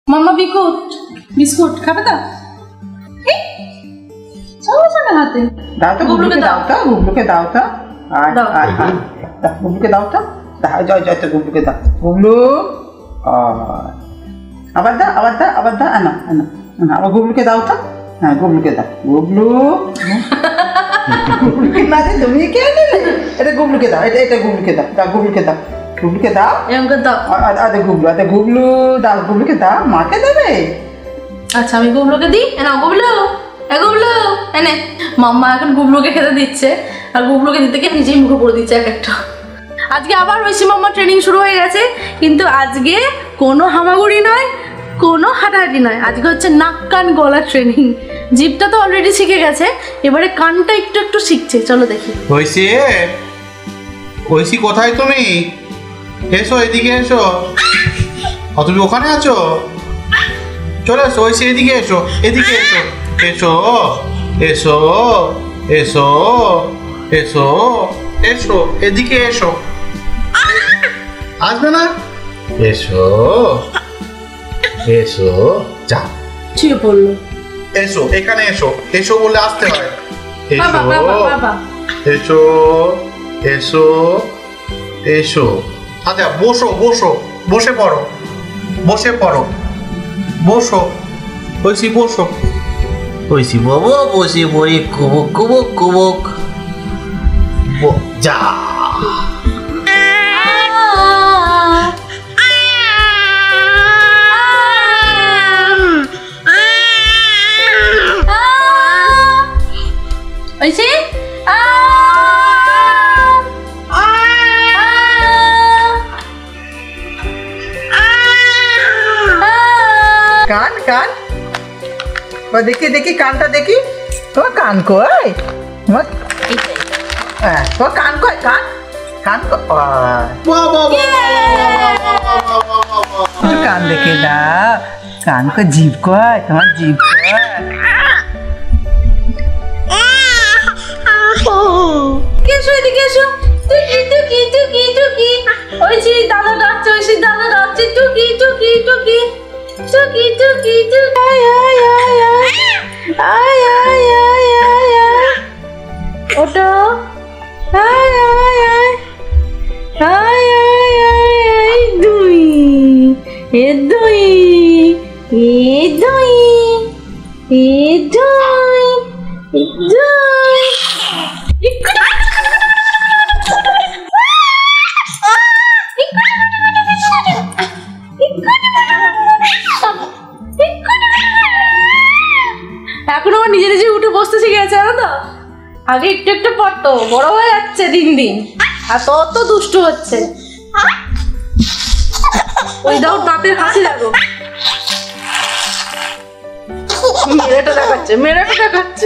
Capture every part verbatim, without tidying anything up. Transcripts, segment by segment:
মাম্মা biscuit biscuit খাবে তো? হাতে দাও তো, গুবলুকে দাও তো, গুবলুকে দাও তো, গুবলুকে দাও তো, জয় জয় তো গুবলুকে দাও। গুবলু আবার দা, আবার দা, আবার দা, আনো আনো আবার গুবলুকে দাও তো। হ্যাঁ গুবলুকে দাও। গুবলু গুবলুকে না দে তুমি কে নিলে? এটা গুবলুকে দাও, এটা এটা গুবলুকে দাও, দাও গুবলুকে দাও, গুবলুকে দাও, এমকে দাও। আদে গুবলু, আদে গুবলু দাও, গুবলুকে দাও, মাকে দেবে। আচ্ছা আমি গুবলুকে দিই। এনাও গুবলু, এ গুবলু এনে। মাম্মা এখন গুবলুকে খেতে দিচ্ছে, আর গুবলুকে দিতে গিয়ে নিজেই মুখে পড়ে দিচ্ছে এক একটা। আজকে আবার ঐশী মাম্মা ট্রেনিং শুরু হয়ে গেছে, কিন্তু আজকে কোনো হামাগুড়ি নয়, কোনো হাঁটাহাঁটি নয়, আজকে হচ্ছে নাক কান গলা ট্রেনিং। জিভটা তো অলরেডি শিখে গেছে, এবারে কানটা একটু একটু শিখছে। চলো দেখি। ঐশী, ঐশী কোথায় তুমি? এসো এদিকে এসো। ও তুমি ওখানে আছো? চলে এসো ঐশী, এদিকে এসো, এদিকে এসো, এসো এসো এসো এসো এসো, এদিকে এসো। আসবে না? এসো এসো, যা শুয়ে পড়লো। এসো এখানে এসো, এসো বলে আসতে হয়। বাবা এসো বাবা বাবা, এসো এসো এসো। আচ্ছা বসো বসো, বসে পড়ো, বসে পড়ো, বসো ঐশী, বসো ঐশী বাবা, বসে পড়ি কুবুক কুবুক কুবুক। যা ঐশী কান কান দেখি দেখি, কানটা দেখি। তোমার কান কই? তোমার হ্যাঁ তোমার কান কই? কান কান কান দেখে দাও। কান কই? জিভ কই? তোমার জিভ কই? এসো এদিকে এসো। টুকি টুকি টুকি টুকি। ঐশী দাদা ডাকছে, ঐশী দাদা ডাকছে। টুকি টুকি টুকি টুকি টুকি টুকি। আয় আয় আয় আয় আয় আয় আয় আয়। ওটা আয় আয় আয় আয় আয় আয় আয়। দুই এ দুই এ দুই এ দুই এ দুই। এখন আমার নিজে নিজে উঠে বসতে শিখে গেছে, জানো তো? আগে একটু একটু পড়তো, বড় হয়ে যাচ্ছে দিন দিন, আর তত দুষ্ট হচ্ছে। ওই দাও দাঁতের হাসি দেখো, মেরেটা দেখাচ্ছে, মেরেটা দেখাচ্ছে।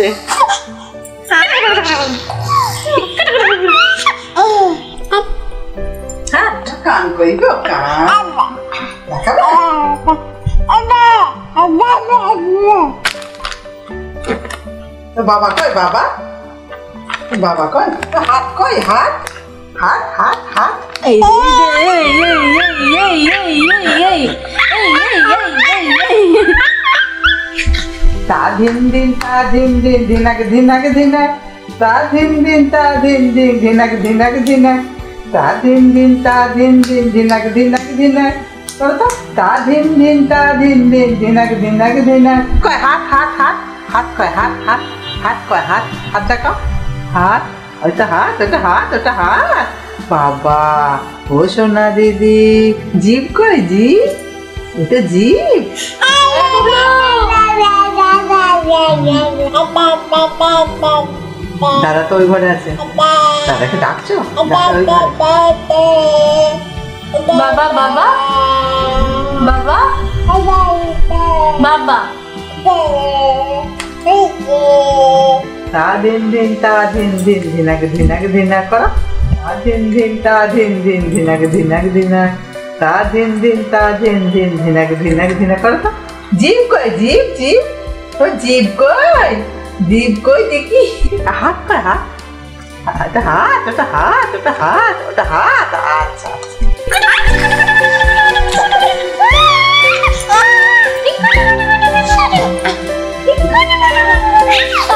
হ্যাঁ কান কই গো? কান দেখাবে? বাবা কই? বাবা বাবা কই? হাত কই? হাত হাত হাত হাত। এই এই এই এই এই এই এই। তা ধিন দিন তা ধিন দিন ধিনাক ধিনাক ধিনাক, তা ধিন দিন তা ধিন দিন ধিনাক ধিনাক ধিনাক, তা ধিন দিন তা ধিন দিন ধিনাক ধিনাক ধিনাক। করো তো। তা ধিন দিন তা ধিন দিন ধিনাক ধিনাক ধিনাক। কয়? হাত হাত হাত হাত কয়? হাত হাত হাত কয়? হাত হাত দেখাও। হাত, ওইটা হাত, ওটা হাত, ওটা হাত। বাবা ও সোনা দিদি, জিভ কই? জিভ, এটা জিভ। দাদা তো ওই ঘরে আছে, দাদাকে ডাকছো? বাবা বাবা বাবা বাবা। তা দিন দিন তা দিন দিন ধিনাক ধিনাক ধিনাক করো। তা দিন দিন তা দিন দিন ধিনাক ধিনাক ধিনাক, তা দিন দিন তা দিন দিন ধিনাক ধিনাক ধিনাক। করো তো। জিভ কই? জিভ জিভ, ও জিভ কই? জিভ কই দেখি। হাত কই? হাত, ওটা হাত, ওটা হাত, ওটা হাত, ওটা হাত। আচ্ছা ও